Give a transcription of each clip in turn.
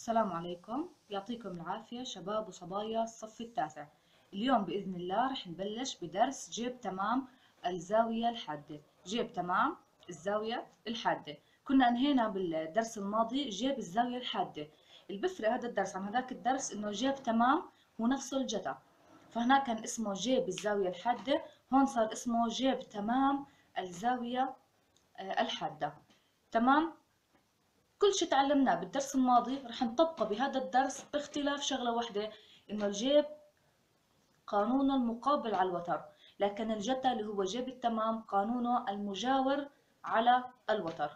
السلام عليكم، يعطيكم العافية شباب وصبايا الصف التاسع. اليوم بإذن الله رح نبلش بدرس جيب تمام الزاوية الحادة. جيب تمام الزاوية الحادة، كنا انهينا بالدرس الماضي جيب الزاوية الحادة. اللي بفرق هذا الدرس عن هذاك الدرس انه جيب تمام هو نفسه الجتا، فهنا كان اسمه جيب الزاوية الحادة، هون صار اسمه جيب تمام الزاوية الحادة. تمام. كل شيء تعلمناه بالدرس الماضي رح نطبقه بهذا الدرس باختلاف شغلة واحدة، إنه الجيب قانونه المقابل على الوتر، لكن الجتا اللي هو جيب التمام قانونه المجاور على الوتر.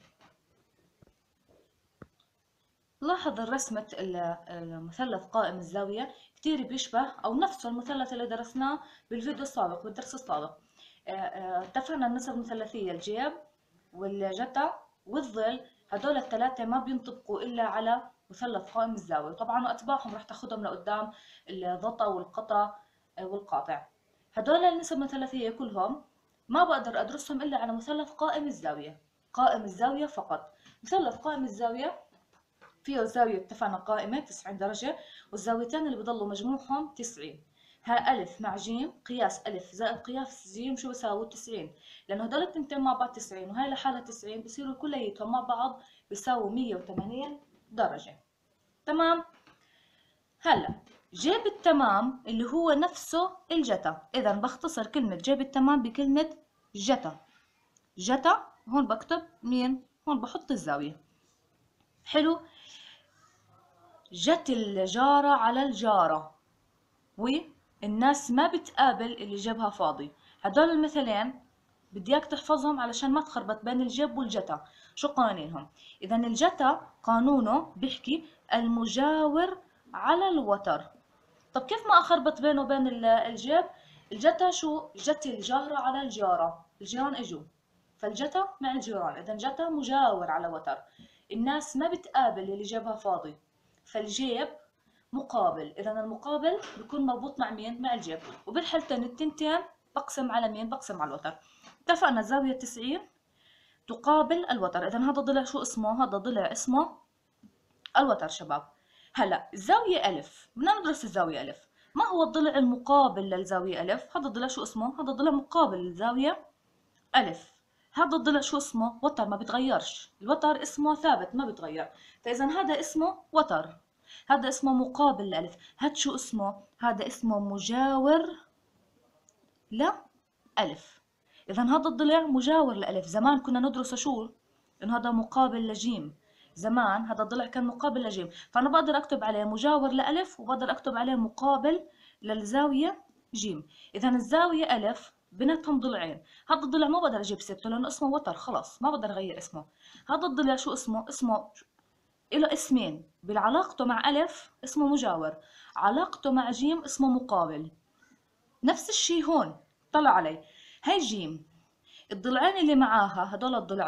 لاحظ الرسمة المثلث قائم الزاوية كتير بيشبه أو نفسه المثلث اللي درسناه بالفيديو السابق بالدرس السابق. اتفقنا النسب المثلثية الجيب والجتا والظل هدول الثلاثة ما بينطبقوا إلا على مثلث قائم الزاوية، طبعا وأتباعهم رح تاخدهم لقدام الضطة والقطع والقاطع. هدول النسب المثلثية كلهم ما بقدر أدرسهم إلا على مثلث قائم الزاوية، قائم الزاوية فقط. مثلث قائم الزاوية فيه الزاوية اتفقنا قائمة 90 درجة، والزاويتين اللي بضلوا مجموعهم 90. ها ألف مع جيم، قياس ألف زائد قياس جيم شو بيساوي 90، لأنه هدول التنتين مع بعض 90 وهاي لحالها 90، بصيروا كلياتهم مع بعض بيساووا 180 درجة. تمام. هلا جيب التمام اللي هو نفسه الجتا، إذا بختصر كلمة جيب التمام بكلمة جتا. جتا هون بكتب مين؟ هون بحط الزاوية. حلو. جت الجارة على الجارة والناس ما بتقابل اللي جيبها فاضي. هدول المثلين بدي اياك تحفظهم علشان ما تخربط بين الجيب والجتا. شو قوانينهم؟ اذا الجتا قانونه بيحكي المجاور على الوتر. طب كيف ما اخربط بينه وبين الجيب؟ الجتا شو؟ جت الجارة على الجارة، الجيران اجوا، فالجتا مع الجيران، اذا جتا مجاور على وتر. الناس ما بتقابل اللي جيبها فاضي، فالجيب مقابل، اذا المقابل بيكون مربوط مع مين؟ مع الجيب. وبالحالتين التنتين بقسم على مين؟ بقسم على الوتر. اتفقنا الزاوية 90 تقابل الوتر، اذا هذا ضلع شو اسمه؟ هذا ضلع اسمه الوتر شباب. هلا الزاوية ألف، بدنا ندرس الزاوية ألف. ما هو الضلع المقابل للزاوية ألف؟ هذا الضلع شو اسمه؟ هذا ضلع مقابل للزاوية ألف. هذا الضلع شو اسمه؟ وتر، ما بيتغيرش، الوتر اسمه ثابت ما بيتغير، فإذا هذا اسمه وتر، هذا اسمه مقابل لألف. هاد شو اسمه؟ هذا اسمه مجاور لألف. إذا هذا الضلع مجاور لألف. زمان كنا ندرس شو؟ إنه هذا مقابل لجيم. زمان هذا الضلع كان مقابل لجيم، فأنا بقدر أكتب عليه مجاور لألف وبقدر أكتب عليه مقابل للزاوية جيم. إذا الزاوية ألف بيناتهم ضلعين، هذا الضلع ما بقدر أجيب سيرته لأنه اسمه وتر، خلاص ما بقدر أغير اسمه. هذا الضلع شو اسمه؟ اسمه له اسمين، بالعلاقته مع ألف اسمه مجاور، علاقته مع جيم اسمه مقابل. نفس الشي هون، طلع علي هاي جيم، الضلعين اللي معاها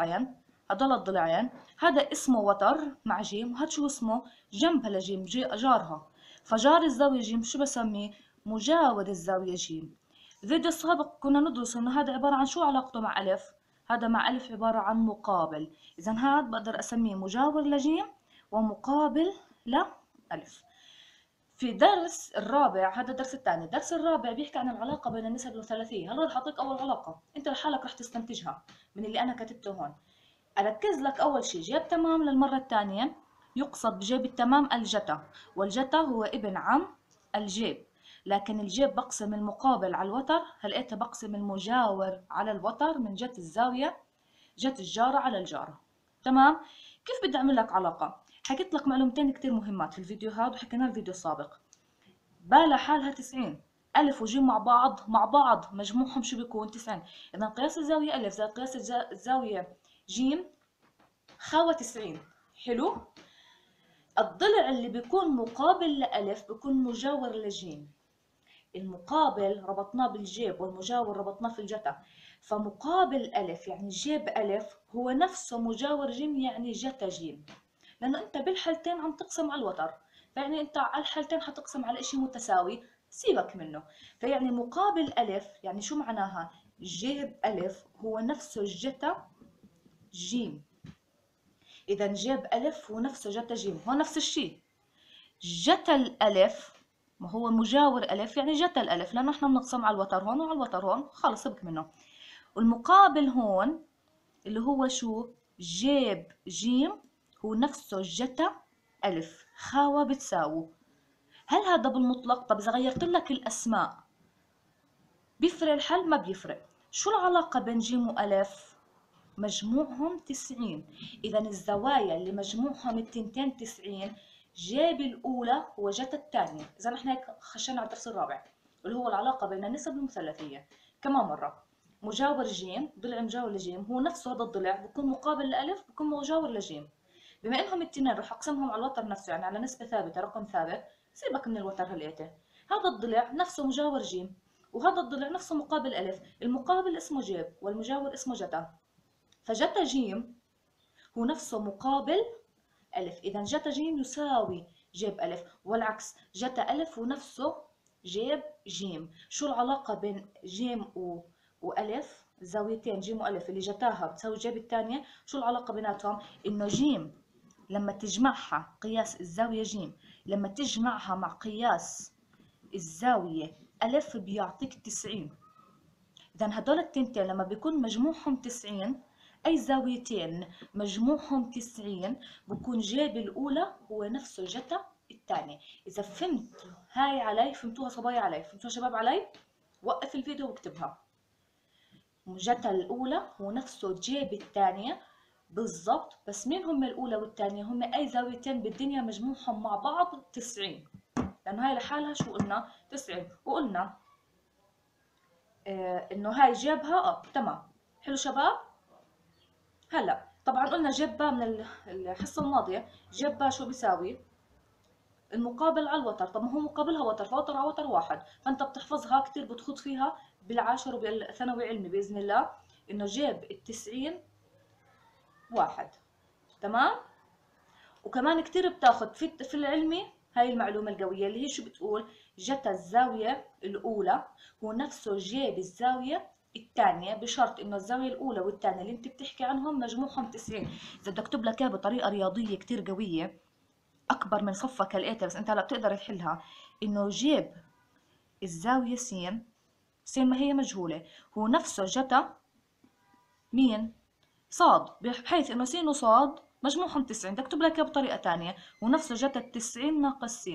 هدول الضلعين هذا اسمه وتر مع جيم، وهذا شو اسمه؟ جنبها لجيم، جارها، فجار الزاوية جيم شو بسميه؟ مجاور الزاوية جيم. الفيديو السابق كنا ندرس انه هذا عبارة عن شو علاقته مع ألف؟ هذا مع ألف عبارة عن مقابل، إذا هذا بقدر أسميه مجاور لجيم ومقابل لألف. في درس الرابع، هذا الدرس الثاني، الدرس الرابع بيحكي عن العلاقة بين النسب الثلاثية. هلا رح أعطيك أول علاقة، أنت لحالك رح تستنتجها من اللي أنا كتبته هون. أركز لك أول شيء جيب تمام للمرة الثانية يقصد بجيب التمام الجتا، والجتا هو ابن عم الجيب، لكن الجيب بقسم المقابل على الوتر، هلقيتها بقسم المجاور على الوتر من جت الزاوية، جت الجارة على الجارة. تمام. كيف بدي أعمل لك علاقة؟ حكيت لك معلومتين كتير مهمات في الفيديو هذا وحكيناها الفيديو السابق. بالا حالها 90، ألف وجيم مع بعض مجموعهم شو بيكون؟ 90. إذا قياس الزاوية ألف زائد قياس الزاوية جيم خاوة 90. حلو. الضلع اللي بيكون مقابل لألف بيكون مجاور لجيم. المقابل ربطناه بالجيب والمجاور ربطناه في الجتا، فمقابل ألف يعني جيب ألف هو نفسه مجاور جيم يعني جتا جيم، لأنه أنت بالحالتين عم تقسم على الوتر، فيعني أنت على الحالتين حتقسم على إشي متساوي، سيبك منه. فيعني مقابل ألف يعني شو معناها؟ جيب ألف هو نفسه جتا جيم. إذا جاب ألف ونفسه جتا جيم، هو نفس الشيء. جتا الألف، ما هو مجاور ألف يعني جتا الألف، لأنه إحنا بنقسم على الوتر هون وعلى الوتر هون، خلص سبك منه. والمقابل هون اللي هو شو؟ جيب جيم هو نفسه جتا ألف، خاوة بتساوي. هل هذا بالمطلق؟ طب إذا غيرت لك الأسماء بيفرق الحل؟ ما بيفرق. شو العلاقة بين جيم وألف؟ مجموعهم 90. إذا الزوايا اللي مجموعهم التنتين 90، جاب الأولى هو جت الثانية. إذا نحن هيك خشينا على الدرس الرابع اللي هو العلاقة بين النسب المثلثية. كمان مرة، مجاور جيم، ضلع مجاور لجيم هو نفسه هذا الضلع بكون مقابل لألف بكون مجاور لجيم. بما إنهم التنين رح أقسمهم على الوتر نفسه، يعني على نسبة ثابتة، رقم ثابت، سيبك من الوتر هالقيته. هذا الضلع نفسه مجاور جيم، وهذا الضلع نفسه مقابل ألف. المقابل اسمه جيب والمجاور اسمه جتا. فجتا جيم هو نفسه مقابل ألف، إذا جتا جيم يساوي جيب ألف، والعكس جتا ألف ونفسه جيب جيم. شو العلاقة بين جيم وألف؟ زاويتين جيم وألف اللي جتاها بتساوي جيب الثانية. شو العلاقة بيناتهم؟ إنه جيم لما تجمعها قياس الزاوية جيم لما تجمعها مع قياس الزاوية ألف بيعطيك 90. إذا هدول التنتين لما بيكون مجموعهم 90، أي زاويتين مجموعهم 90 بكون جيب الأولى هو نفسه جتا الثانية. إذا فهمت هاي علي، فهمتوها صبايا علي، فهمتوها شباب علي، وقف الفيديو واكتبها. جتا الأولى هو نفسه جيب الثانية بالضبط، بس مين هم الأولى والثانية؟ هم أي زاويتين بالدنيا مجموعهم مع بعض 90، لأنه هاي لحالها شو قلنا؟ 90. وقلنا انه هاي جابها تمام. حلو شباب. هلا طبعا قلنا جبة من الحصه الماضيه، جبة شو بيساوي؟ المقابل على الوتر. طب ما هو مقابلها وتر، فوتر على وتر واحد، فانت بتحفظها كتير، بتخوض فيها بالعاشر وبالثانوي علمي باذن الله، انه جيب التسعين واحد. تمام. وكمان كتير بتاخد في العلمي هاي المعلومة القوية اللي هي شو بتقول؟ جتا الزاوية الأولى هو نفسه جيب الزاوية الثانية، بشرط إنه الزاوية الأولى والثانية اللي أنت بتحكي عنهم مجموعهم 90. إذا بدك أكتب لك إياها بطريقة رياضية كتير قوية أكبر من صفك هالقيتها، بس أنت هلا بتقدر تحلها، إنه جيب الزاوية س ما هي مجهولة هو نفسه جتا مين؟ صاد، بحيث إنه س وصاد مجموعهم 90. بدي أكتب لك بطريقة تانية، ونفسه جت 90 ناقص س.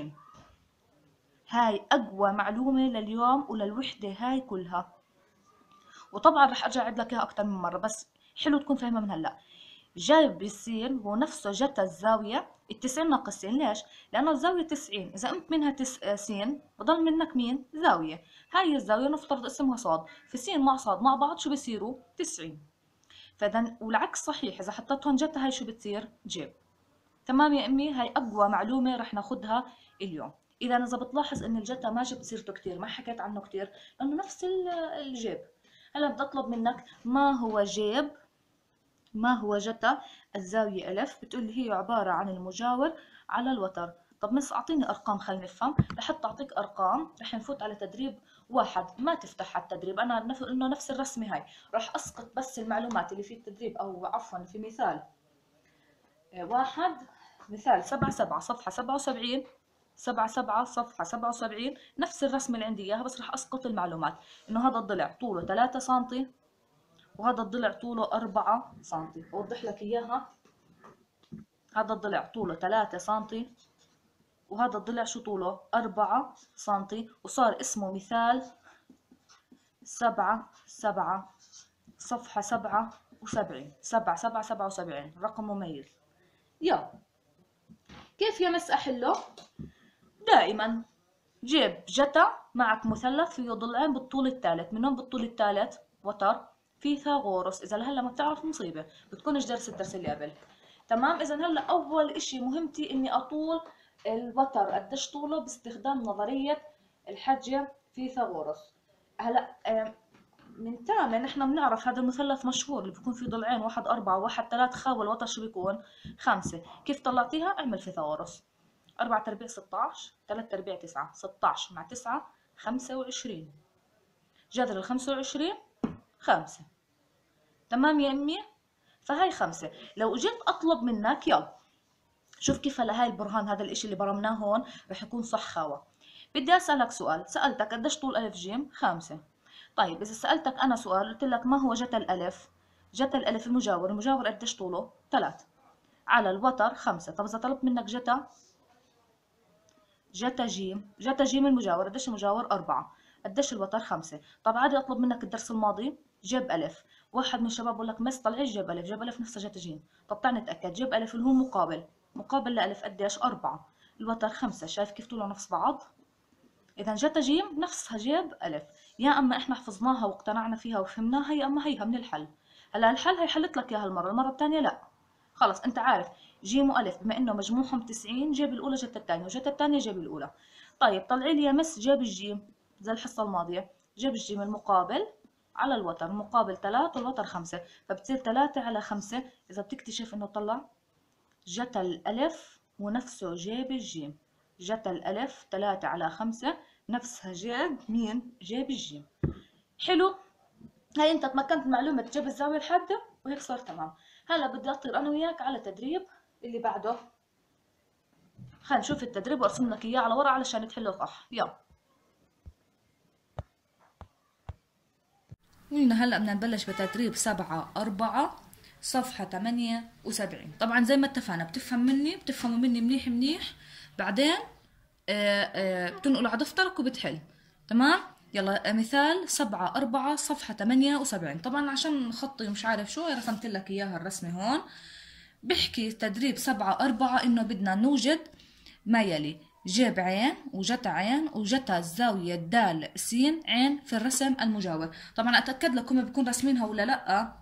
هاي أقوى معلومة لليوم وللوحدة هاي كلها. وطبعا رح أرجع أعيد لك إياها أكتر من مرة، بس حلو تكون فاهمة من هلا. جايب السين هو نفسه جت الزاوية 90 ناقص س. ليش؟ لأنه الزاوية 90، إذا قمت منها س بضل منك مين؟ زاوية. هاي الزاوية نفترض اسمها صاد، في س مع صاد مع بعض شو بيصيروا؟ 90. فإذا والعكس صحيح، إذا حطيتهم جتا هاي شو بتصير؟ جيب. تمام يا أمي. هاي أقوى معلومة رح ناخدها اليوم. إذا بتلاحظ إن الجتا ما جبت سيرته كتير، ما حكيت عنه كتير، لأنه نفس الجيب. هلا بدي أطلب منك ما هو جيب، ما هو جتا الزاوية ألف؟ بتقول لي هي عبارة عن المجاور على الوتر. طب مس أعطيني أرقام خلينا نفهم. لحتى أعطيك أرقام رح نفوت على تدريب واحد. ما تفتح على التدريب، أنا إنه نفس الرسمة هاي، رح أسقط بس المعلومات اللي في التدريب، أو عفوا في مثال واحد، مثال 7/7 صفحة 77، 7/7 صفحة 77، نفس الرسمة اللي عندي إياها، بس رح أسقط المعلومات. إنه هذا الضلع طوله 3 سنتي وهذا الضلع طوله 4 سنتي. أوضح لك إياها. هذا الضلع طوله 3 سنتي وهذا الضلع شو طوله؟ 4 سنتي، وصار اسمه مثال 7/7 صفحة 77. 7/7 77 رقم مميز. يلا كيف يا مس أحله؟ دائما جيب جتا معك مثلث فيه ضلعين بالطول الثالث. منهم بالطول الثالث؟ وتر فيثاغورس. إذا هلا ما بتعرف مصيبة، بتكونش درس الدرس اللي قبل. تمام. إذا هلا أول إشي مهمتي إني أطول الوتر قديش طوله باستخدام نظرية الحجة فيثاغورس. هلا من تامن احنا بنعرف هذا المثلث مشهور اللي بيكون فيه ضلعين، واحد 4 وواحد 3، خاوي الوتر شو بيكون؟ 5. كيف طلعتيها؟ اعمل فيثاغورس. 4/4 16، 3/4 9، 16 مع 9 25، جذر ال 25 5. تمام يا أمي. فهاي 5. لو اجيت اطلب منك يلا شوف كيف هلا هاي البرهان، هذا الاشي اللي برمناه هون رح يكون صح خاوة. بدي اسألك سؤال، سألتك قديش طول ألف جيم؟ 5. طيب إذا سألتك أنا سؤال قلت لك ما هو جتا الألف؟ جتا الألف المجاور، المجاور قديش طوله؟ 3 على الوتر 5. طب إذا طلبت منك جتا جيم، جتا جيم المجاور قديش المجاور؟ 4. قديش الوتر؟ 5. طب عادي أطلب منك الدرس الماضي جيب ألف، واحد من الشباب بقول لك مس طلعي جيب ألف، جيب ألف نفسها جتا جيم. طب تعال نتأكد، جيب ألف اللي هو مقابل، مقابل لألف قديش؟ 4. الوتر 5. شايف كيف طولهم نفس بعض؟ إذا جتا جيم نفسها جيب ألف. يا أما إحنا حفظناها واقتنعنا فيها وفهمناها، يا أما هيها من الحل. هلا الحل هي حلت لك إياها المرة الثانية لا. خلص أنت عارف جيم وألف بما إنه مجموعهم 90، جيب الأولى جت الثانية وجت الثانية جيب الأولى. طيب طلعي لي يا مس جيب الجيم زي الحصة الماضية، جيب الجيم المقابل على الوتر، المقابل 3 والوتر 5، فبتصير 3 على 5. إذا بتكتشف إنه طلع جتا الألف ونفسه جيب الجيم، جتا الألف 3 على 5 نفسها جيب مين؟ جيب الجيم. حلو، هاي انت تمكنت معلومة جيب الزاوية الحادة وهيك صار تمام. هلا بدي اطير انا وياك على تدريب اللي بعده. خلينا نشوف التدريب وارسم لك اياه على ورق علشان تحله صح. يلا قلنا هلا بدنا نبلش بتدريب 7/4 صفحة 78. طبعا زي ما اتفقنا بتفهموا مني منيح منيح، بعدين بتنقلوا على دفترك وبتحل. تمام؟ يلا مثال 7/4 صفحة 78. طبعا عشان خطي مش عارف شو رسمت لك اياها الرسمة هون. بحكي تدريب 7/4 انه بدنا نوجد ما يلي جيب عين وجتا عين وجتا الزاوية د س عين في الرسم المجاور. طبعا اتأكد لكم بكون راسمينها ولا لا.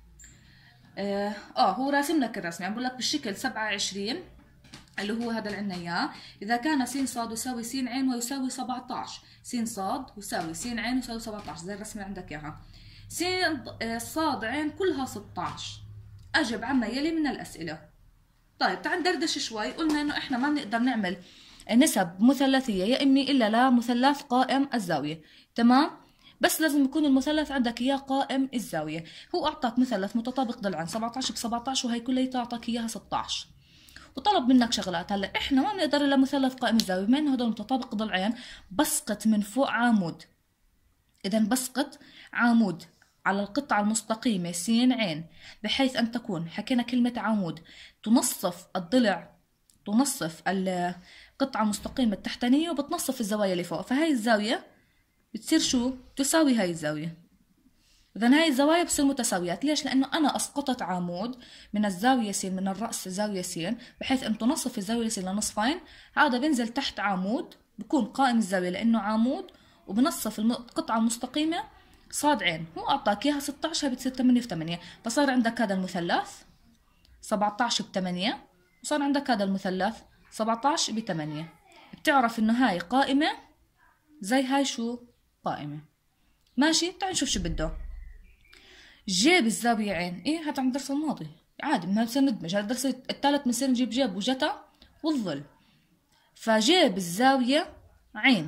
هو راسم لك الرسمة، عم بقول لك بالشكل 27 اللي هو هذا اللي عندنا اياه. اذا كان س ص يساوي س عين ويساوي 17، س ص يساوي س عين ويساوي 17 زي الرسمة اللي عندك اياها. س صاد عين كلها 16. اجب عما يلي من الاسئلة. طيب تعال ندردش شوي. قلنا انه احنا ما بنقدر نعمل نسب مثلثية يا امي الا لمثلث قائم الزاوية. تمام؟ بس لازم يكون المثلث عندك اياه قائم الزاوية. هو اعطاك مثلث متطابق ضلعين 17 ب 17 وهي كلها اعطاك اياها 16 وطلب منك شغلات. هلا احنا ما بنقدر الا مثلث قائم الزاوية، بما انه هدول متطابق ضلعين بسقط من فوق عمود. اذا بسقط عمود على القطعة المستقيمة س عين بحيث أن تكون، حكينا كلمة عمود، تنصف الضلع، تنصف القطعة المستقيمة التحتانية وبتنصف الزوايا اللي فوق. فهاي الزاوية بتصير شو؟ تساوي هاي الزاوية. إذا هاي الزوايا بتصير متساويات. ليش؟ لأنه أنا أسقطت عمود من الزاوية س، من الرأس زاوية س، بحيث أن تنصف الزاوية س لنصفين. هذا بينزل تحت عمود بكون قائم الزاوية لأنه عمود وبنصف القطعة المستقيمة صاد عين. هو أعطاك إياها 16، هي بتصير 8 في 8، فصار عندك هذا المثلث 17 ب8 وصار عندك هذا المثلث 17 ب8. بتعرف إنه هاي قائمة زي هاي شو؟ قائمة. ماشي؟ تعال نشوف شو بده. جيب الزاوية عين، إيه هذا عم الدرس الماضي عادي، ما بصير ندمج. هذا الدرس الثالث بنصير نجيب جيب وجتا والظل. فجيب الزاوية عين،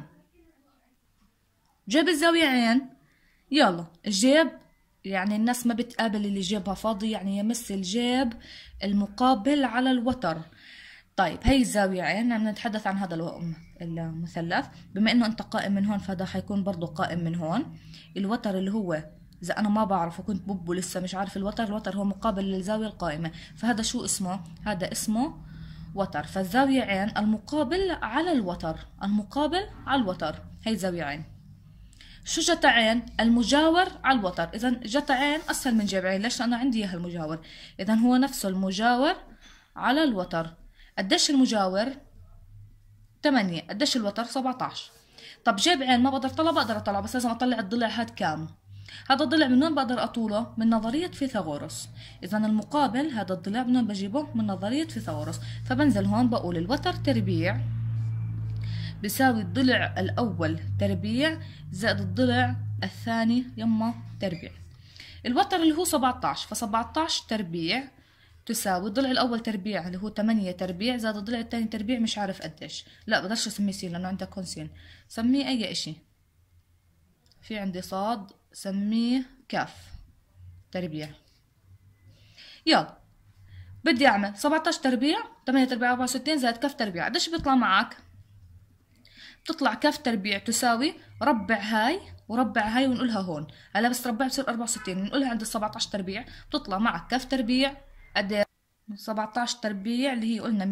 جيب الزاوية عين. يلا الجيب يعني الناس ما بتقابل اللي جيبها فاضي، يعني يمثل جيب المقابل على الوتر. طيب هي الزاوية عين، عم نتحدث عن هذا المثلث. بما انه انت قائم من هون فهذا حيكون برضو قائم من هون. الوتر اللي هو اذا انا ما بعرف وكنت ببو لسه مش عارف الوتر هو مقابل للزاوية القائمة، فهذا شو اسمه؟ هذا اسمه وتر. فالزاوية عين المقابل على الوتر، المقابل على الوتر هي زاوية عين. شو جتا عين؟ المجاور على الوتر. اذا جتا عين اسهل من جيب عين. ليش؟ لانه عندي اياها المجاور. اذا هو نفسه المجاور على الوتر. قديش المجاور؟ 8. قديش الوتر؟ 17. طب جيب عين ما بقدر اطلع؟ بقدر اطلع بس لازم اطلع الضلع هاد كام. هذا الضلع من وين بقدر اطوله؟ من نظرية فيثاغورس. اذا المقابل هذا الضلع من وين بجيبه؟ من نظرية فيثاغورس. فبنزل هون بقول الوتر تربيع بيساوي الضلع الأول تربيع زائد الضلع الثاني يما تربيع. الوتر اللي هو 17، ف17 تربيع تساوي الضلع الأول تربيع اللي هو 8 تربيع زائد الضلع الثاني تربيع مش عارف قديش. لا بقدرش اسميه س لأنه عندك هون س، سميه أي إشي. في عندي صاد، سميه كاف تربيع. يلا بدي اعمل 17 تربيع، 8 تربيع 64 زائد كف تربيع، قديش بيطلع معك؟ بتطلع كف تربيع تساوي ربع هاي وربع هاي ونقولها هون. هلا بس ربع بصير 64، بنقولها عند ال 17 تربيع بتطلع معك كف تربيع قد 17 تربيع اللي هي قلنا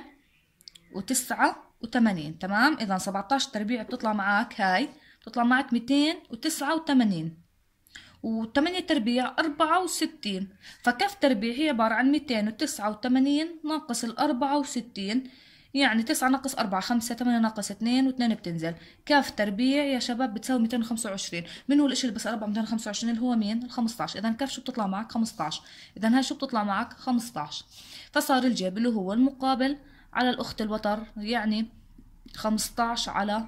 289. تمام، اذا 17 تربيع بتطلع معك هاي، بتطلع معك 289 و8 تربيع 64. فكف تربيع هي عبارة عن 289 ناقص ال 64، يعني 9 ناقص 4 5، 8 ناقص 2 و2 بتنزل. كاف تربيع يا شباب بتساوي 225. من هو الاشي اللي بس 4 225 اللي هو مين؟ ال 15. اذا كاف شو بتطلع معك؟ 15. اذا هاي شو بتطلع معك؟ 15. فصار الجيب اللي هو المقابل على الاخت الوتر، يعني 15 على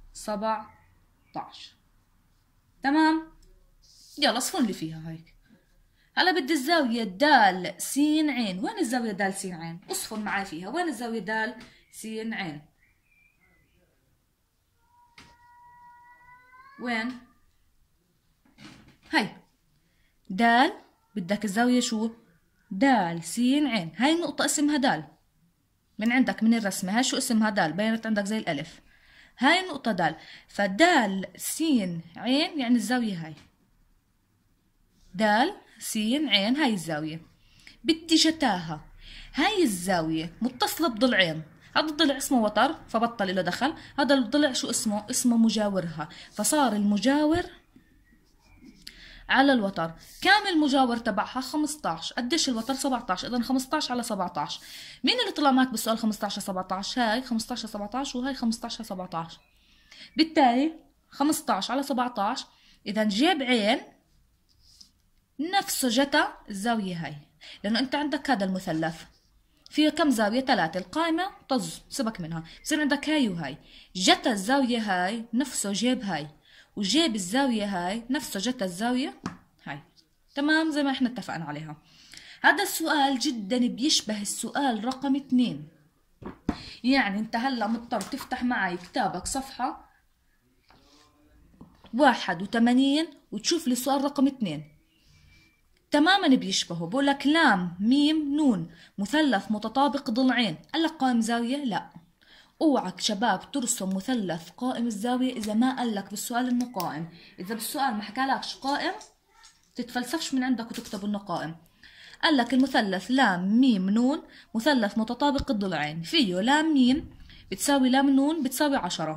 17. تمام، يلا صفن لي فيها هيك. هلا بدي الزاوية د س ع. وين الزاوية د س ع؟ اصفن معي فيها. وين الزاوية د س ع؟ وين؟ هي د، بدك الزاوية شو؟ د س ع. هاي النقطة اسمها د، من عندك من الرسمة. هاي شو اسمها؟ د، بينت عندك زي الألف. هاي النقطة د، فد س ع يعني الزاوية هاي د س ع، هاي الزاوية. بدي جتاها. هاي الزاوية متصلة بضلعين، هذا الضلع اسمه وتر فبطل له دخل، هذا الضلع شو اسمه؟ اسمه مجاورها، فصار المجاور على الوتر. كم المجاور تبعها؟ 15. قديش الوتر؟ 17. اذا 15 على 17. مين اللي طلع معك بالسؤال 15 على 17؟ هاي 15 على 17 وهاي 15 على 17. بالتالي 15 على 17، اذا جيب عين نفسه جتا الزاوية هاي، لأنه أنت عندك هذا المثلث فيه كم زاوية؟ 3. القائمة طز سبك منها، بصير عندك هاي وهاي. جتا الزاوية هاي نفسه جيب هاي، وجيب الزاوية هاي نفسه جتا الزاوية هاي. تمام، زي ما احنا اتفقنا عليها. هذا السؤال جدا بيشبه السؤال رقم 2. يعني انت هلا مضطر تفتح معي كتابك صفحة 81 وتشوف لي السؤال رقم 2. تماما بيشبهه. بقول لك لام ميم نون مثلث متطابق ضلعين، قال لك قائم زاوية؟ لا. اوعك شباب ترسم مثلث قائم الزاوية اذا ما قال لك بالسؤال انه قائم. اذا بالسؤال ما حكالكش قائم تتفلسفش من عندك وتكتب انه قائم. قال لك المثلث لام ميم نون مثلث متطابق الضلعين، فيه لام ميم بتساوي لام نون بتساوي 10،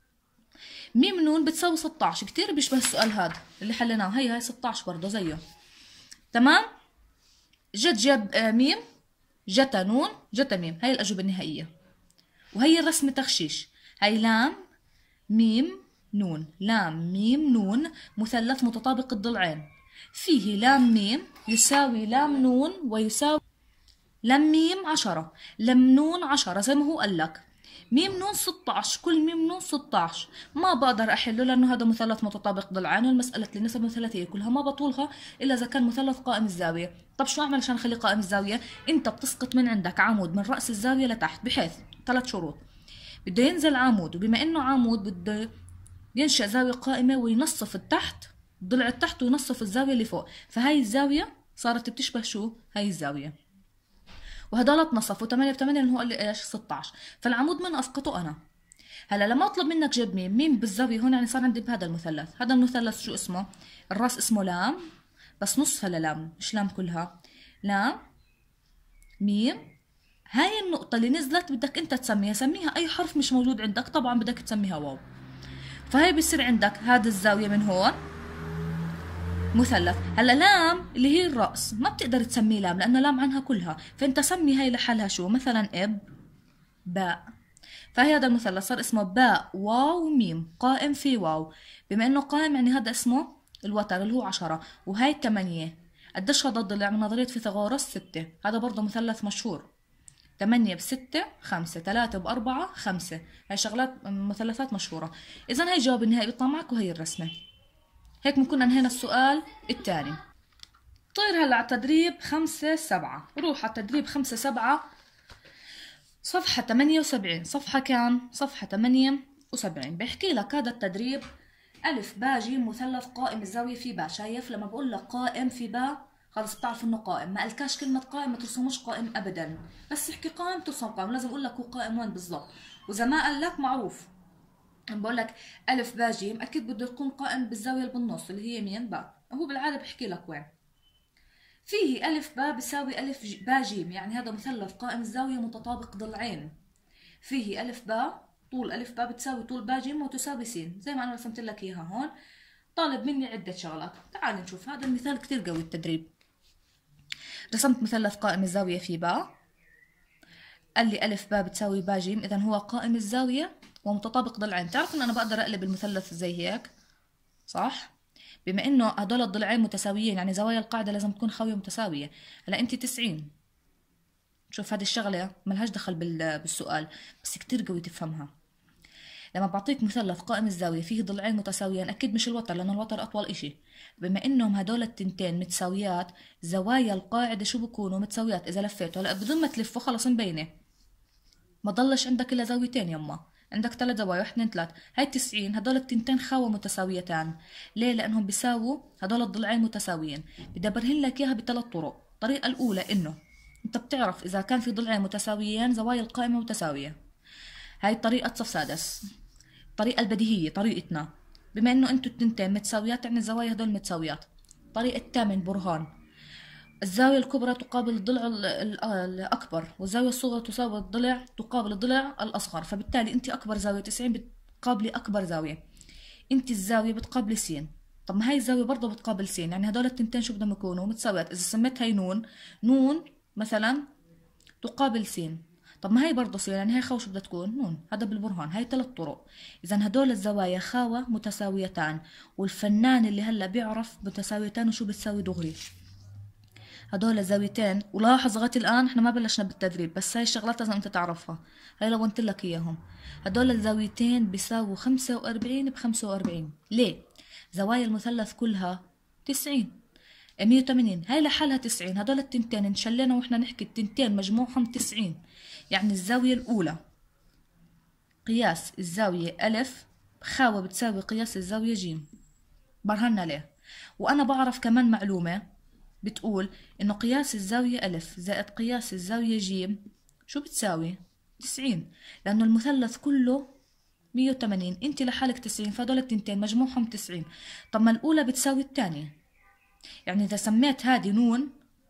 ميم نون بتساوي 16. كتير بيشبه السؤال هذا اللي حليناه. هي 16 برضه زيه. تمام، جت جاب ميم، جتا نون، جتا ميم. هاي الأجوبة النهائية، وهي الرسم تخشيش. هاي لام ميم نون، لام ميم نون مثلث متطابق الضلعين، فيه لام ميم يساوي لام نون ويساوي لام ميم 10، لام نون 10 زي ما هو قال لك. ميم نون 16، كل ميم نون 16. ما بقدر احله لانه هذا مثلث متطابق ضلعان، والمساله النسب الثلاثيه كلها ما بطولها الا اذا كان مثلث قائم الزاويه. طب شو اعمل عشان اخليه قائم الزاويه؟ انت بتسقط من عندك عمود من راس الزاويه لتحت، بحيث 3 شروط. بده ينزل عمود، وبما انه عمود بده ينشأ زاويه قائمه وينصف التحت، ضلع التحت، وينصف الزاويه اللي فوق. فهاي الزاويه صارت بتشبه شو؟ هاي الزاويه. وهدول اتنصفوا 8 ب8 لانه هو قال لي ايش؟ 16. فالعمود من اسقطه انا. هلا لما اطلب منك جيب ميم، ميم بالزاويه هون يعني صار عندي بهذا المثلث. هذا المثلث شو اسمه؟ الراس اسمه لام، بس نصها للام مش لام كلها. لام ميم. هاي النقطه اللي نزلت بدك انت تسميها، سميها اي حرف مش موجود عندك، طبعا بدك تسميها واو. فهي بصير عندك هذا الزاويه من هون مثلث. هلا لام اللي هي الراس ما بتقدر تسميه لام لانه لام عنها كلها، فانت سمي هاي لحالها شو؟ مثلا اب باء. فهي هذا المثلث صار اسمه باء واو ميم، قائم في واو. بما انه قائم يعني هذا اسمه الوتر اللي هو 10، وهي 8. قديش هذا الضلع من نظرية فيثاغورس؟ 6. هذا برضه مثلث مشهور. 8 ب6 5، 3 ب4 5. هاي شغلات مثلثات مشهورة. اذا هي جواب النهائي بيطلع معك، وهي الرسمة. هيك بنكون انهينا السؤال الثاني. طير هلا على التدريب 5-7. روح على التدريب 5-7 صفحة 78. صفحة كام؟ صفحة 78. بحكي لك هذا التدريب ألف باء جيم مثلث قائم الزاوية في باء. شايف لما بقول لك قائم في باء خلص بتعرف انه قائم، ما قالكاش كلمة قائم ما ترسموش قائم ابدا، بس احكي قائم ترسم قائم، لازم اقول لك هو قائم وين بالضبط. واذا ما قال لك معروف، عم بقول لك الف باء جيم اكيد بده يكون قائم بالزاوية اللي بالنص اللي هي مين؟ باء. هو بالعادة بحكي لك وين. فيه الف باء بيساوي باء جيم، يعني هذا مثلث قائم الزاوية متطابق ضلعين. فيه الف باء، طول الف باء بتساوي طول باء جيم وتساوي س، زي ما انا رسمت لك اياها هون. طالب مني عدة شغلات، تعال نشوف. هذا المثال كتير قوي التدريب. رسمت مثلث قائم الزاوية في باء، قال لي ألف باء بتساوي باء جيم، إذا هو قائم الزاوية ومتطابق ضلعين. تعرف إن أنا بقدر أقلب المثلث زي هيك، صح؟ بما إنه هدول الضلعين متساويين، يعني زوايا القاعدة لازم تكون خاوية متساوية. هلا أنت 90، شوف هذه الشغلة ملهاش دخل بالسؤال، بس كتير قوي تفهمها. لما بعطيك مثلث قائم الزاوية فيه ضلعين متساويين، أكيد مش الوتر لأنه الوتر أطول إشي. بما إنهم هدول التنتين متساويات، زوايا القاعدة شو بكونوا؟ متساويات. إذا لفيته هلا بدون ما تلفه خلص مبينة، ما ضلش عندك إلا زاويتين يما، عندك 3 زوايا، 1 2 3. هاي 90، هدول التنتين خاوة متساويتان. ليه؟ لأنهم بيساووا، هدول الضلعين متساويين. بدي أبرهن لك إياها بثلاث طرق. الطريقة الأولى إنه أنت بتعرف إذا كان في ضلعين متساويين زوايا القائمة متساوية، هاي طريقة صف سادس. الطريقة البديهية طريقتنا، بما إنه أنتوا التنتين متساويات يعني الزوايا هدول متساويات. الطريقة الثامن برهان، الزاوية الكبرى تقابل الضلع الأكبر، والزاوية الصغرى تساوي الضلع تقابل الضلع الأصغر، فبالتالي أنت أكبر زاوية 90 بتقابلي أكبر زاوية، أنت الزاوية بتقابلي س. طب ما هاي الزاوية برضه بتقابل س، يعني هدول التنتين شو بدهم يكونوا؟ متساويات. إذا سميت هاي نون، نون مثلا تقابل س، طب ما هي برضه س، يعني هي خاوة شو بدها تكون؟ نون. هذا بالبرهان. هاي 3 طرق. إذا هدول الزوايا خاوة متساويتان، والفنان اللي هلا بيعرف متساويتان وشو بتساوي دغري. هدول الزاويتين، ولاحظ لغايه الان احنا ما بلشنا بالتدريب، بس هاي الشغلات لازم انت تعرفها، هاي لو قلت لك اياهم. هدول الزاويتين بيساووا 45 ب 45. ليه؟ زوايا المثلث كلها 90، 180. هاي لحالها 90. هدول التنتين انشلينا واحنا نحكي التنتين مجموعهم 90، يعني الزاويه الاولى قياس الزاويه الف خاوه بتساوي قياس الزاويه جيم. برهنا ليه. وانا بعرف كمان معلومه بتقول إنه قياس الزاوية ألف زائد قياس الزاوية جيم شو بتساوي؟ 90، لأنه المثلث كله 180، أنت لحالك 90، فهدول التنتين مجموعهم 90. طب ما الأولى بتساوي الثانية، يعني إذا سميت هذه نون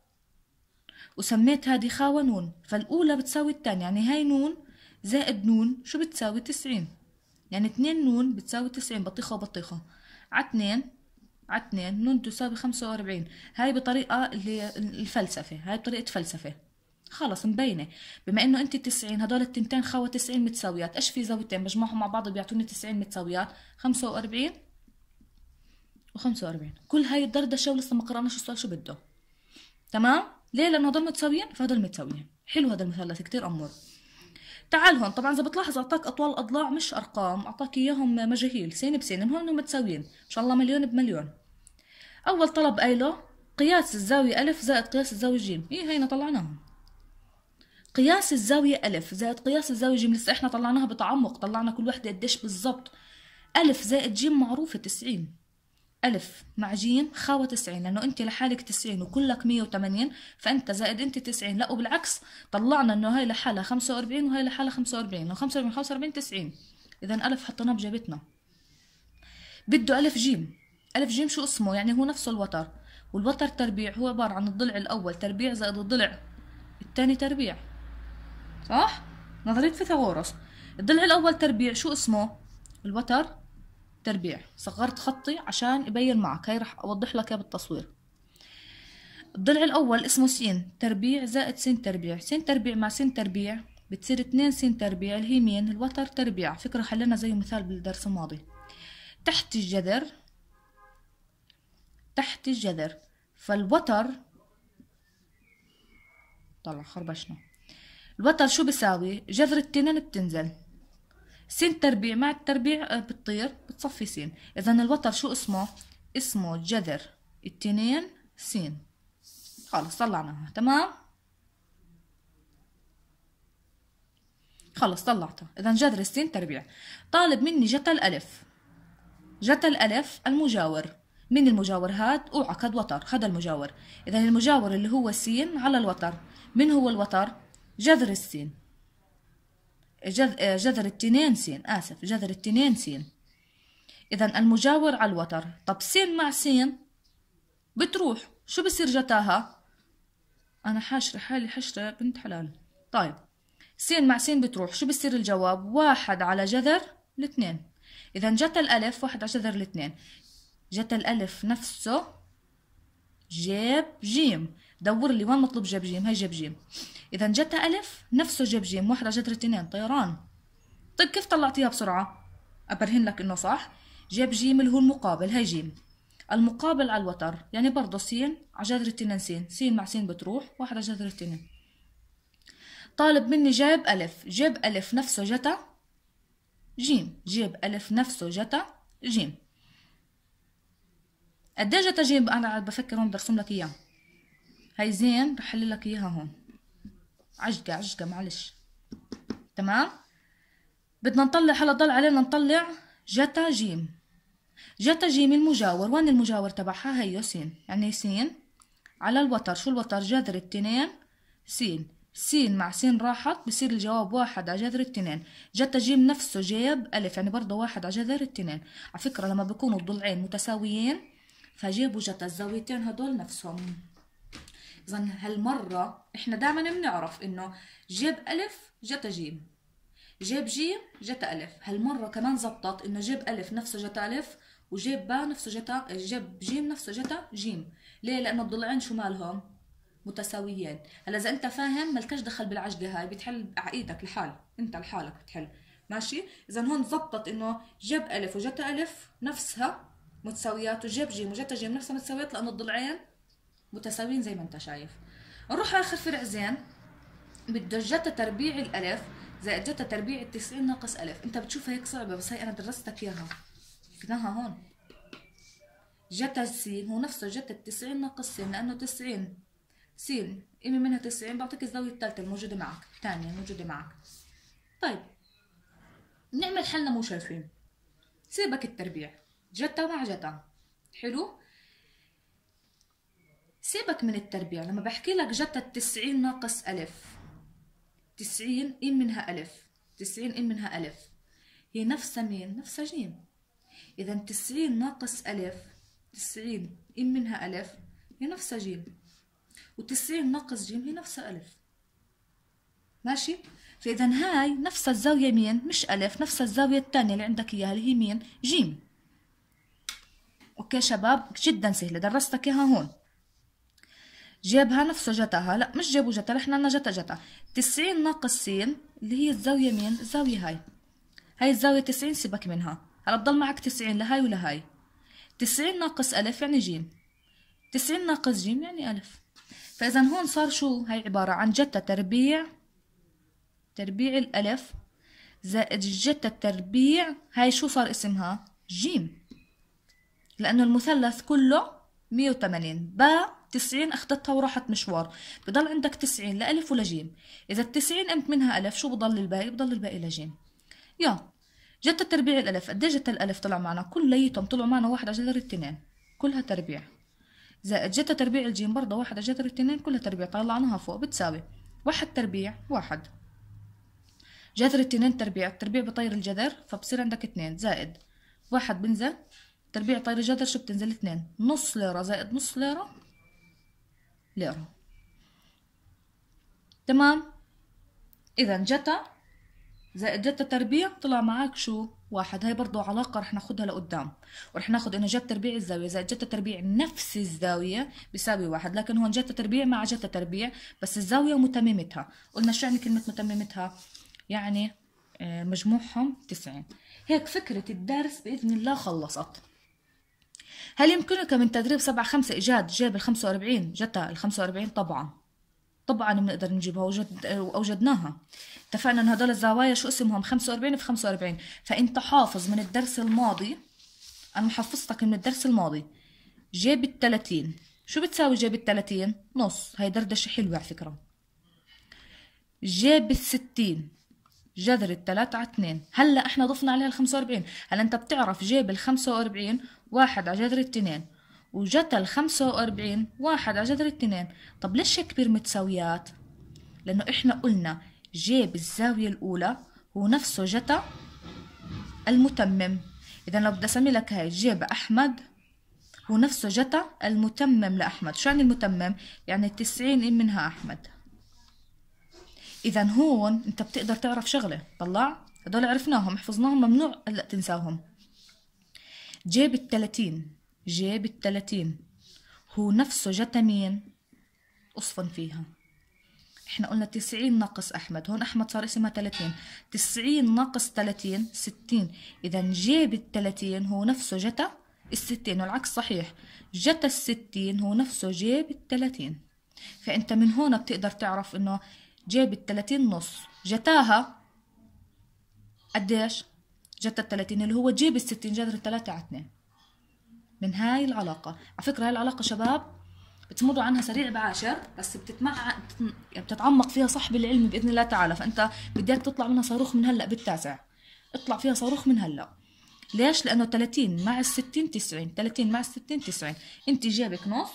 وسميت هذه خاوة نون، فالأولى بتساوي الثانية، يعني هاي نون زائد نون شو بتساوي؟ 90. يعني 2 نون بتساوي 90، بطيخة وبطيخة على 2 على 2 نون تساوي 45. هاي بطريقة اللي الفلسفة، هاي بطريقة فلسفة. خلص مبينة. بما انه انت 90، هدول التنتين خاوة 90 متساويات، ايش في زاويتين مجموعهم مع بعض بيعطوني 90 متساويات؟ 45 و45. كل هاي الدردشة ولسه ما قرأناش السؤال شو بده. تمام؟ ليه؟ لانه هدول متساويين فهدول متساويين. حلو هذا المثلث كتير امور. تعال هون، طبعا اذا بتلاحظ اعطاك اطوال الاضلاع مش ارقام، اعطاك اياهم مجاهيل، سين بسين، هون متساويين ان شاء الله مليون بمليون. أول طلب قايله قياس الزاوية ألف زائد قياس الزاوية جيم، هينا طلعناها. قياس الزاوية ألف زائد قياس الزاوية جيم لسه احنا طلعناها بتعمق، طلعنا كل وحدة قديش بالضبط. ألف زائد جيم معروفة 90، ألف مع جيم خاوة 90، لأنه أنت لحالك 90 وكلك 180، فأنت زائد أنت 90. لا وبالعكس، طلعنا إنه هاي لحالها 45 وهاي لحالها 45، لو 45 45 90، إذا ألف حطيناه بجابتنا. بده ألف جيم. ألف جيم شو اسمه؟ يعني هو نفسه الوتر، والوتر تربيع هو عبارة عن الضلع الأول تربيع زائد الضلع الثاني تربيع، صح؟ نظرية فيثاغورس. الضلع الأول تربيع شو اسمه؟ الوتر تربيع. صغرت خطي عشان يبين معك، هاي رح أوضح لك بالتصوير. الضلع الأول اسمه س تربيع زائد س تربيع، س تربيع مع س تربيع بتصير 2 س تربيع اللي هي مين؟ الوتر تربيع. فكرة حلنا زي مثال بالدرس الماضي. تحت الجذر، تحت الجذر، فالوتر طلع خربشنا. الوتر شو بيساوي؟ جذر التنين بتنزل، س تربيع مع التربيع بتطير بتصفي س، اذا الوتر شو اسمه؟ اسمه جذر التنين س. خلص طلعناها. تمام، خلص طلعتها. اذا جذر السين تربيع. طالب مني جتا الالف، جتا الالف المجاور من المجاور هاد؟ اوعى هاد وتر، هذا المجاور. اذا المجاور اللي هو س على الوتر، من هو الوتر؟ جذر السين، جذر التنين س، اسف، جذر التنين س. اذا المجاور على الوتر. طب س مع س بتروح، شو بصير جتاها؟ انا حاشرة حالي حشرة بنت حلال. طيب س مع س بتروح، شو بصير الجواب؟ 1 على جذر الاثنين. اذا جت الالف 1 على جذر الاثنين، جت الالف نفسه جيب جيم. دور لي وين مطلوب جيب جيم، هي جيب جيم. اذا جت الف نفسه جيب جيم، 1 على جذر الاثنين، طيران. طيب كيف طلعتيها بسرعة؟ ابرهن لك انه صح. جيب جيم اللي هو المقابل، هي جيم. المقابل على الوتر يعني برضه س على جذر الاثنين س، س مع س بتروح، 1 على جذر الاثنين. طالب مني جيب ألف، جيب ألف نفسه جتا جيم، جيب ألف نفسه جتا جيم. قد ايه جتا جيم؟ أنا قاعد بفكر هون، بدي أرسم لك إياه. هي زين رح أحل لك إياها هون. عجقة معلش. تمام؟ بدنا نطلع، هلا ضل علينا نطلع جتا جيم. جتا جيم المجاور، وين المجاور تبعها؟ هيو س، يعني س على الوتر. شو الوتر؟ جذر التنين س. س مع س راحت، بصير الجواب 1 على جذر التنين. جتا جيم نفسه جيب ألف، يعني برضه 1 على جذر التنين. على فكرة لما بيكونوا الضلعين متساويين فجيبوا جتا الزاويتين هدول نفسهم. إذا هالمرة إحنا دائما بنعرف إنه جيب ألف جتا جيم، جيب جيم جتا ألف. هالمرة كمان زبطت إنه جيب ألف نفسه جتا ألف، وجيب با نفسه جتا، جيب جيم نفسه جتا جيم. ليه؟ لأنه الضلعين شو مالهم؟ متساويين. هلا اذا انت فاهم مالكش دخل بالعجقه هاي، بتحل على ايدك لحال، انت لحالك بتحل ماشي. اذا هون زبطت انه جيب الف وجتا الف نفسها متساويات، وجيب جيم وجتا جيم نفسها متساويات، لانه الضلعين متساويين زي ما انت شايف. نروح اخر فرع زين، بده جتا تربيع الالف زائد جتا تربيع 90 ناقص الف. انت بتشوفها هيك صعبه، بس هي انا درستك اياها، شفناها هون. جتا س هو نفسه جتا 90 ناقص س، لانه 90 س قيمة منها 90، بعطيك الزاوية الثالثة الموجودة معك، الثانية الموجودة معك. طيب نعمل حلنا مو شايفين، سيبك التربيع، جتا مع جتا، حلو. سيبك من التربيع، لما بحكي لك جتا 90 ناقص ألف، 90 قيم منها ألف، 90 قيم منها ألف، هي نفسها مين؟ نفسها جيم. إذا 90 ناقص ألف، 90 قيم منها ألف، هي نفسها جيم. و90 ناقص جيم هي نفسها ألف، ماشي. فإذا هاي نفس الزاوية مين؟ مش ألف، نفس الزاوية الثانية اللي عندك إياها اللي هي مين؟ جيم. أوكي شباب، جدا سهلة، درستك إياها هون. جيبها نفسه جتاها، لا مش جيبوا جتا، نحن عنا جتا. 90 ناقص س اللي هي الزاوية مين؟ الزاوية هاي الزاوية 90 سيبك منها، هلا بضل معك 90 لهاي ولهاي. 90 ناقص ألف يعني جيم، 90 ناقص جيم يعني ألف. فإذا هون صار شو؟ هاي عبارة عن جتا تربيع الألف زائد جتا تربيع، هاي شو صار اسمها؟ جيم، لأنه المثلث كله 180 با 90 أخذتها وراحت مشوار، بضل عندك 90 لألف ولجيم. إذا 90 قمت منها ألف، شو بضل الباقي؟ بضل الباقي لجيم. يا جتا تربيع الألف، قد ايه جتا الألف طلع معنا؟ كليتهم طلعوا معنا 1 على جذر التنين، كلها تربيع، زائد جتا تربيع الجيم برضه 1 على جذر التنين كلها تربيع، طلعناها فوق بتساوي 1 تربيع 1 جذر التنين تربيع، التربيع بطير الجذر فبصير عندك 2 زائد 1 بنزل تربيع طير الجذر، شو بتنزل؟ 2. نص ليرة زائد نص ليرة ليرة. تمام. إذا جتا زائد جتا تربيع طلع معك شو؟ 1. هاي برضو علاقة رح ناخدها لقدام، ورح ناخد إنه جتا تربيع الزاوية زائد جتا تربيع نفس الزاوية بيساوي 1، لكن هون جتا تربيع مع جتا تربيع بس الزاوية ومتممتها. قلنا شو يعني كلمة متممتها؟ يعني مجموعهم 90. هيك فكرة الدرس بإذن الله خلصت. هل يمكنك من تدريب 7-5 إيجاد جيب 45 جتا 45؟ طبعا بنقدر نجيبها، وأوجدناها. اتفقنا إن هدول الزوايا شو اسمهم؟ 45 في 45. فأنت حافظ من الدرس الماضي، أنا محفظتك من الدرس الماضي، جيب 30 شو بتساوي؟ جيب 30 نص، هاي دردشة حلوة على فكرة. جيب 60 جذر 3 على 2، هلا احنا ضفنا عليها 45. هلا انت بتعرف جيب 45 1 على جذر 2 وجتا ال 45 1 على جذر 2. طب ليش هيك بالمتساويات؟ لأنه إحنا قلنا ج بالزاوية الأولى هو نفسه جتا المتمم. إذا لو بدي أسمي لك هاي ج بأحمد هو نفسه جتا المتمم لأحمد. شو يعني المتمم؟ يعني 90 منها أحمد. إذا هون أنت بتقدر تعرف شغلة، طلع هدول عرفناهم حفظناهم ممنوع هلا تنساهم. ج بال30 ج بال30 هو نفسه جتا مين؟ أصفن فيها. احنا قلنا 90 ناقص أحمد، هون أحمد صار اسمها 30. 90 ناقص 30 60. إذا ج بال30 هو نفسه جتا ال60 والعكس صحيح، جتا ال60 هو نفسه ج بال30. فأنت من هون بتقدر تعرف إنه ج بال30 نص جتاها قديش؟ جتا ال30 اللي هو ج بال60 جذر 3 على 2. من هاي العلاقة. على فكرة هاي العلاقة شباب بتمروا عنها سريع بعاشر، بس بتتعمق فيها صح بالعلم بإذن الله تعالى. فأنت بدك تطلع منها صاروخ من هلأ بالتاسع، اطلع فيها صاروخ من هلأ. ليش؟ لأنه 30 مع ال60 90، 30 مع ال60 90. انت جيبك نص،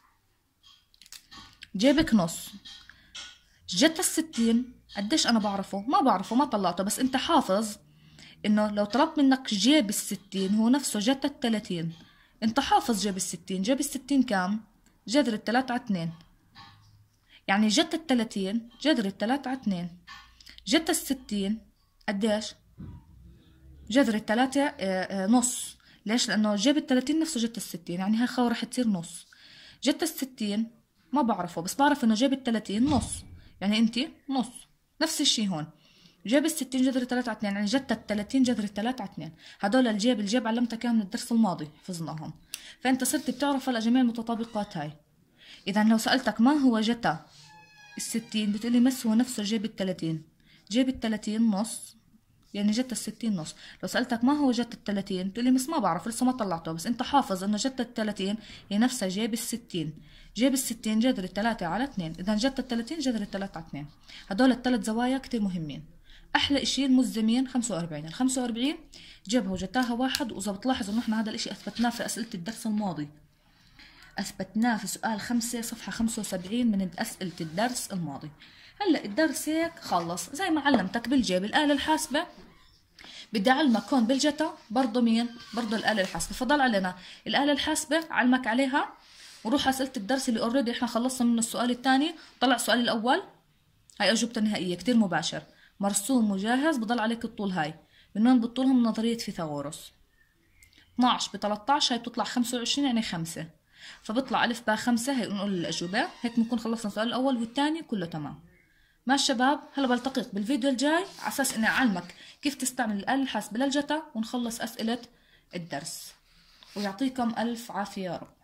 جيبك نص. جت ال60 قديش أنا بعرفه؟ ما بعرفه، ما طلعته، بس انت حافظ إنه لو طلبت منك جيب ال60 هو نفسه جت ال30. انت حافظ جيب ال60، جيب ال60 كام؟ جذر 3 على 2. يعني جت ال30 جذر 3 على 2. جت ال60 قديش؟ جذر 3 نص. ليش؟ لأنه جاب ال30 نفسه جت ال60، يعني هاي خاوة رح تصير نص. جت ال60 ما بعرفه، بس بعرف إنه جاب ال30 نص، يعني أنت نص. نفس الشي هون جاب ال60 جذر 3 على 2، يعني جت ال30 جذر 3 على 2. هدول الجيب علمتك اياهم من الدرس الماضي حفظناهم. فأنت صرت بتعرف هلا جميع المتطابقات هاي. إذا لو سألتك ما هو جتا ال60 بتقولي مس هو نفسه جيب ال30. جيب ال30 نص، يعني جت ال60 نص. لو سألتك ما هو جت ال30 بتقولي مس ما بعرف لسه ما طلعته، بس انت حافظ انه جت ال30 هي نفسها جيب ال60. جيب ال60 جذر 3 على 2. اذا جت ال30 جذر 3 على 2. هدول الثلاث زوايا كتير مهمين. احلى اشي الملزمين 45. ال 45 جيبها وجتاها واحد. واذا بتلاحظ انه احنا هذا الاشي اثبتناه في اسئلة الدرس الماضي، اثبتناه في سؤال 5 صفحة 75 من اسئلة الدرس الماضي. هلا الدرس هيك خلص زي ما علمتك بالجيب. الآلة الحاسبة بدي اعلمك هون بالجتا برضه مين؟ برضه الآلة الحاسبة. فضل علينا الآلة الحاسبة علمك عليها، وروح اسئلة الدرس اللي اوريدي احنا خلصنا منه السؤال الثاني. طلع السؤال الاول، هاي اجوبته النهائية كتير مباشر، مرسوم وجاهز. بضل عليك الطول هاي من وين بتطولهم؟ نظرية فيثاغورس. 12 ب 13 هاي بتطلع 25 يعني 5، فبطلع ألف باء 5. هيك نقول الأجوبة. هيك بنكون خلصنا السؤال الأول والثاني كله تمام. ماشي شباب، هلا بلتقيك بالفيديو الجاي على أساس إني أعلمك كيف تستعمل الآلة الحاسبة للجتا ونخلص أسئلة الدرس. ويعطيكم ألف عافية يا رب.